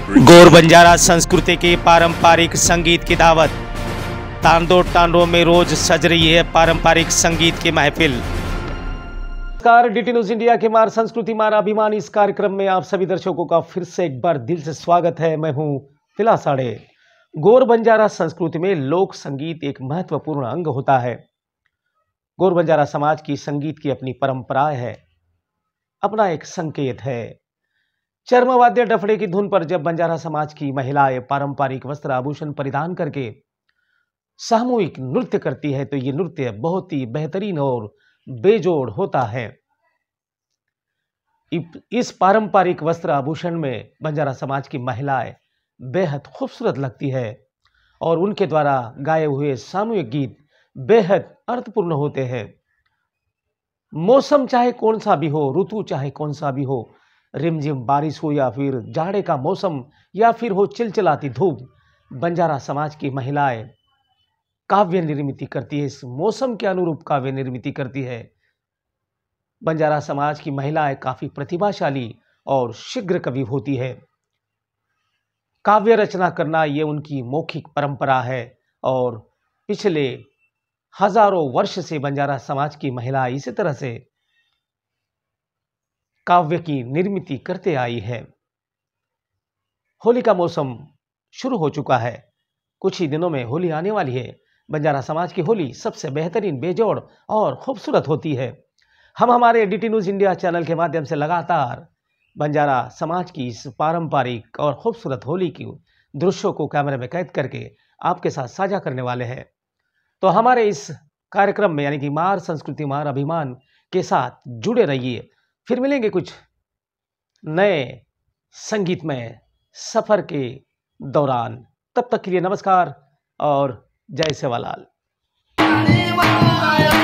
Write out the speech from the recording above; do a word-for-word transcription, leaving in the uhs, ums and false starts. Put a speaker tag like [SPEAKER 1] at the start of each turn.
[SPEAKER 1] गौर बंजारा संस्कृति के पारंपरिक संगीत की दावत। तांडो टांडो में रोज सज रही है पारंपरिक संगीत की महफिल। नमस्कार, डीटी न्यूज इंडिया के मार संस्कृति मार अभिमान इस कार्यक्रम में आप सभी दर्शकों का फिर से एक बार दिल से स्वागत है। मैं हूं फिला साड़े। गौर बंजारा संस्कृति में लोक संगीत एक महत्वपूर्ण अंग होता है। गौर बंजारा समाज की संगीत की अपनी परंपरा है, अपना एक संकेत है। चर्म वाद्य डफड़े की धुन पर जब बंजारा समाज की महिलाएं पारंपरिक वस्त्र आभूषण परिधान करके सामूहिक नृत्य करती है तो ये नृत्य बहुत ही बेहतरीन और बेजोड़ होता है। इस पारंपरिक वस्त्र आभूषण में बंजारा समाज की महिलाएं बेहद खूबसूरत लगती है और उनके द्वारा गाए हुए सामूहिक गीत बेहद अर्थपूर्ण होते हैं। मौसम चाहे कौन सा भी हो, ऋतु चाहे कौन सा भी हो, रिमझिम बारिश हो या फिर जाड़े का मौसम या फिर हो चिलचिलाती धूप, बंजारा समाज की महिलाएं काव्य निर्मित करती है। इस मौसम के अनुरूप काव्य निर्मित करती है। बंजारा समाज की महिलाएं काफी प्रतिभाशाली और शीघ्र कवि होती है। काव्य रचना करना ये उनकी मौखिक परंपरा है और पिछले हजारों वर्ष से बंजारा समाज की महिलाएं इसी तरह से काव्य की निर्मित करते आई है। होली का मौसम शुरू हो चुका है, कुछ ही दिनों में होली आने वाली है। बंजारा समाज की होली सबसे बेहतरीन, बेजोड़ और खूबसूरत होती है। हम हमारे डीटी न्यूज इंडिया चैनल के माध्यम से लगातार बंजारा समाज की इस पारंपरिक और खूबसूरत होली की दृश्यों को कैमरे में कैद करके आपके साथ साझा करने वाले हैं। तो हमारे इस कार्यक्रम में यानी कि मार संस्कृति मार अभिमान के साथ जुड़े रहिए। फिर मिलेंगे कुछ नए संगीतमय सफर के दौरान। तब तक के लिए नमस्कार और जय सेवालाल।